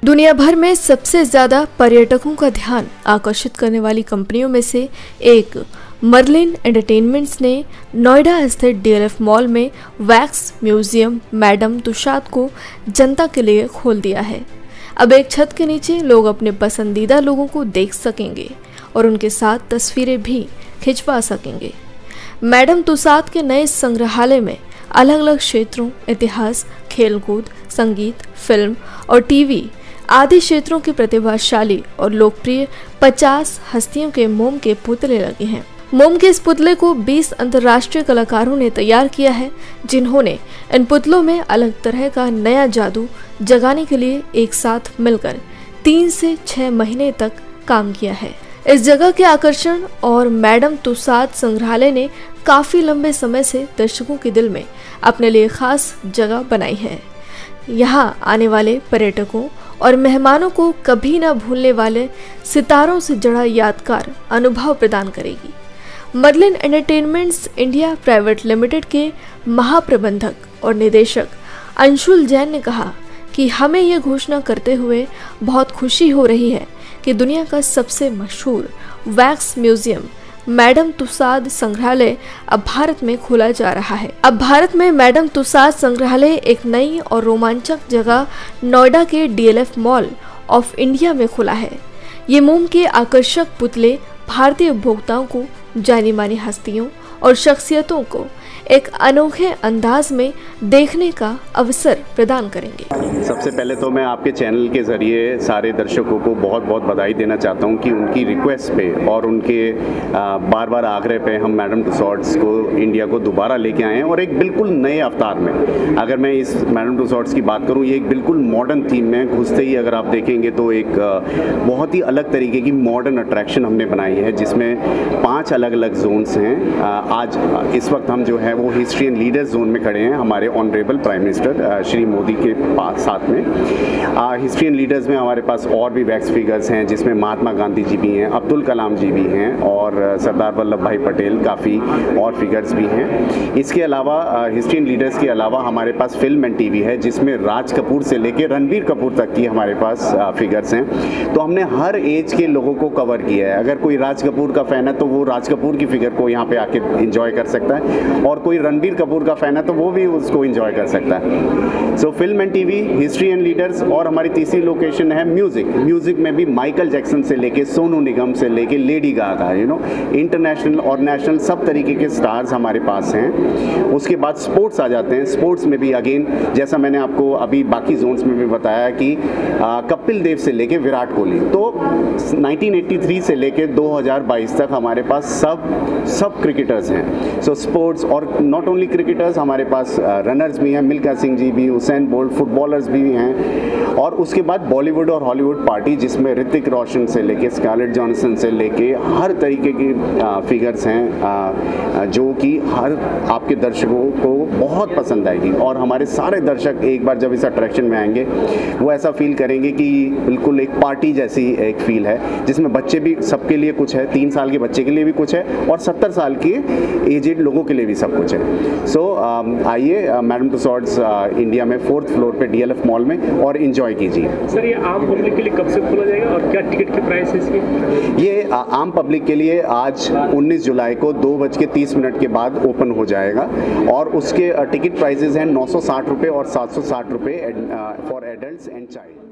दुनिया भर में सबसे ज़्यादा पर्यटकों का ध्यान आकर्षित करने वाली कंपनियों में से एक मर्लिन एंटरटेनमेंट्स ने नोएडा स्थित डीएलएफ मॉल में वैक्स म्यूजियम मैडम तुसाद को जनता के लिए खोल दिया है। अब एक छत के नीचे लोग अपने पसंदीदा लोगों को देख सकेंगे और उनके साथ तस्वीरें भी खिंचवा सकेंगे। मैडम तुसाद के नए संग्रहालय में अलग अलग क्षेत्रों, इतिहास, खेलकूद, संगीत, फिल्म और टीवी आदि क्षेत्रों के प्रतिभाशाली और लोकप्रिय 50 हस्तियों के मोम के पुतले लगे हैं। मोम के इस पुतले को 20 अंतर्राष्ट्रीय कलाकारों ने तैयार किया है, जिन्होंने इन पुतलों में अलग तरह का नया जादू जगाने के लिए एक साथ मिलकर 3 से 6 महीने तक काम किया है। इस जगह के आकर्षण और मैडम तुसाद संग्रहालय ने काफी लंबे समय से दर्शकों के दिल में अपने लिए खास जगह बनाई है। यहाँ आने वाले पर्यटकों और मेहमानों को कभी न भूलने वाले सितारों से जुड़ा यादगार अनुभव प्रदान करेगी। Merlin entertainments India private limited के महाप्रबंधक और निदेशक अंशुल जैन ने कहा कि हमें यह घोषणा करते हुए बहुत खुशी हो रही है कि दुनिया का सबसे मशहूर वैक्स म्यूजियम मैडम तुसाद संग्रहालय अब भारत में खोला जा रहा है। अब भारत में मैडम तुसाद संग्रहालय एक नई और रोमांचक जगह नोएडा के डीएलएफ मॉल ऑफ इंडिया में खुला है। ये मोम के आकर्षक पुतले भारतीय उपभोक्ताओं को जानी मानी हस्तियों और शख्सियतों को एक अनोखे अंदाज में देखने का अवसर प्रदान करेंगे। सबसे पहले तो मैं आपके चैनल के ज़रिए सारे दर्शकों को बहुत बहुत बधाई देना चाहता हूं कि उनकी रिक्वेस्ट पे और उनके बार बार आग्रह पे हम मैडम तुसाड्स को इंडिया को दोबारा लेके आए हैं और एक बिल्कुल नए अवतार में। अगर मैं इस मैडम तुसाड्स की बात करूं, ये एक बिल्कुल मॉडर्न थीम में घुसते ही अगर आप देखेंगे तो एक बहुत ही अलग तरीके की मॉडर्न अट्रैक्शन हमने बनाई है, जिसमें 5 अलग अलग जोन्स हैं। आज इस वक्त हम जो है वो हिस्ट्री एंड लीडर्स जोन में खड़े हैं, हमारे honourable prime minister Shri Modi के साथ में। हिस्ट्री एंड लीडर्स में हमारे पास और भी वैक्स फिगर्स हैं, जिसमें महात्मा गांधी जी भी हैं, अब्दुल कलाम जी भी हैं और सरदार वल्लभ भाई पटेल, काफ़ी और फिगर्स भी हैं। इसके अलावा हिस्ट्री एंड लीडर्स के अलावा हमारे पास फिल्म एंड टीवी है, जिसमें राज कपूर से लेकर रणबीर कपूर तक की हमारे पास फिगर्स हैं। तो हमने हर एज के लोगों को कवर किया है। अगर कोई राज कपूर का फ़ैन है तो वो राज कपूर की फिगर को यहाँ पे आके इंजॉय कर सकता है, और कोई रणबीर कपूर का फ़ैन है तो वो भी उसको इंजॉय कर सकता है। So film and TV, history and leaders, और हमारी तीसरी लोकेशन है म्यूजिक में भी माइकल जैक्सन से लेके सोनू निगम से लेके लेडी गागा, इंटरनेशनल और नेशनल सब तरीके के स्टार्स हमारे पास हैं। उसके बाद स्पोर्ट्स आ जाते हैं। स्पोर्ट्स में भी अगेन, जैसा मैंने आपको अभी बाकी जोन्स में भी बताया कि कपिल देव से लेके विराट कोहली, तो 1983 से लेके 2022 तक हमारे पास सब क्रिकेटर्स हैं। सो स्पोर्ट्स, और नॉट ओनली क्रिकेटर्स, हमारे पास रनर्स भी हैं, मिल्खा सिंह जी भी, हुसैन बोल्ट, फुटबॉलर्स भी हैं। और उसके बाद बॉलीवुड और हॉलीवुड पार्टी, जिसमें ऋतिक रोशन से लेके स्कारलेट जॉनसन से लेके हर तरीके की फिगर्स हैं, जो कि हर आपके दर्शकों को बहुत पसंद आएगी। और हमारे सारे दर्शक एक बार जब इस अट्रैक्शन में आएंगे वो ऐसा फील करेंगे कि बिल्कुल एक पार्टी जैसी एक फील है, जिसमें बच्चे भी, सबके लिए कुछ है, 3 साल के बच्चे के लिए भी कुछ है और 70 साल के एजेड लोगों के लिए भी सब कुछ है। सो आइए मैडम तुसाड्स इंडिया में 4th फ्लोर पे डीएलएफ मॉल में और एंजॉय कीजिए। सर, ये आम पब्लिक के लिए कब से खोला जाएगा और क्या टिकट की प्राइस है इसकी? ये आम पब्लिक के लिए आज 19 जुलाई को 2:30 के बाद ओपन हो जाएगा, और उसके टिकट प्राइसेस हैं 960 रुपये और 760 रुपये फॉर एडल्ट्स एंड चाइल्ड।